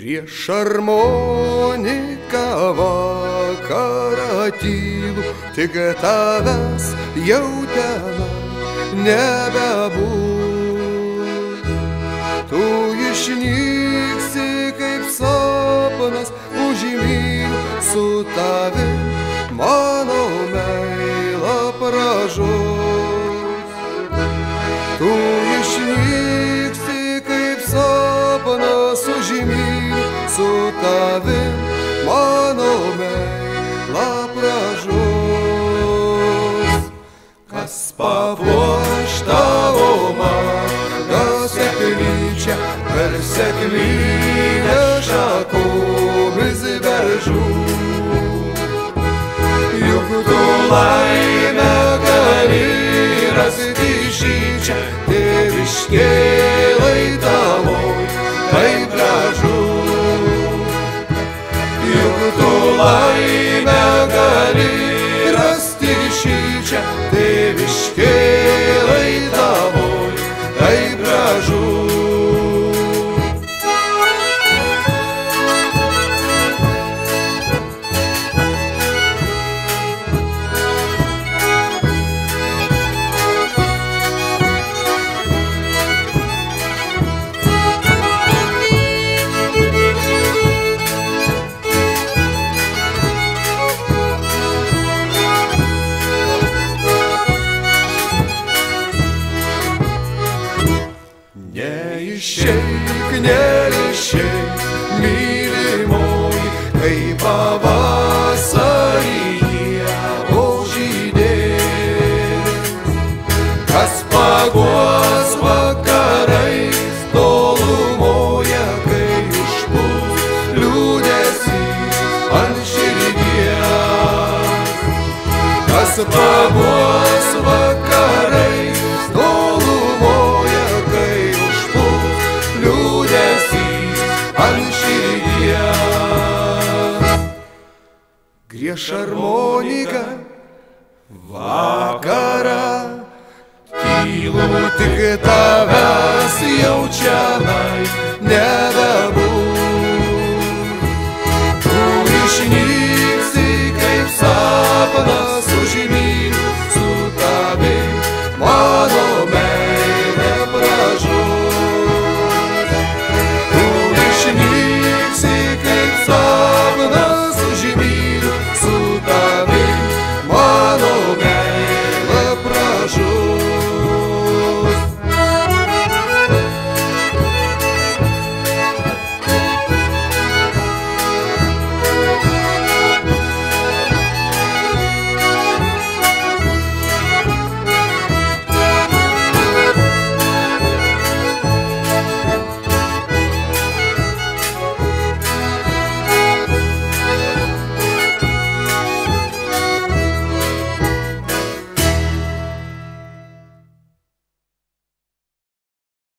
Prieš harmoniką vakarą tylų, tik tavęs jau tenai nebebus. Tu išnyksi kaip sapnas, užmyliu su tavim, mano meilą pražus. Tu išnyksi kaip sapnas, užmyliu su tavim, mano meilą pražus. Kas papuoš tavo margą seklyčią, per seklytę šakomis beržų. Juk tu laimę gali rasti šičia, tėviškėlai tavoj, kaip gražu. Juk tu laimę gali rasti šičia, tėviškėlai tavoj, kaip gražu. Neišeik, neišeik, mylimoji, kai pavasarį ievos žydės. Kas paguos vakarais tolumoje, kai užpuls liūdesys ant širdies. Kas paguos vakarais tolumoje, kai užpuls liūdesys ant širdies. Grieš harmoniką vakarą tylų, tik tavęs jau čianai nebebus.